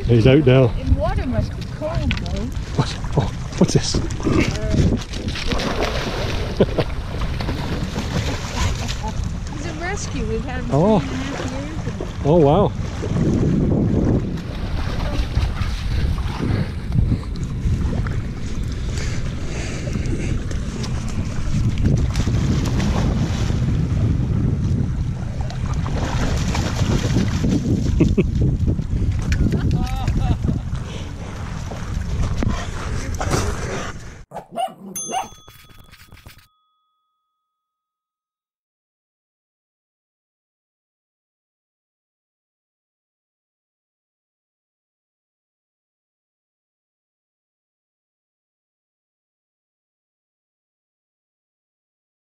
He's out now. In water must be cold though. What? Oh, what's this? He's a rescue. We've had him Oh. 3.5 years. Oh wow.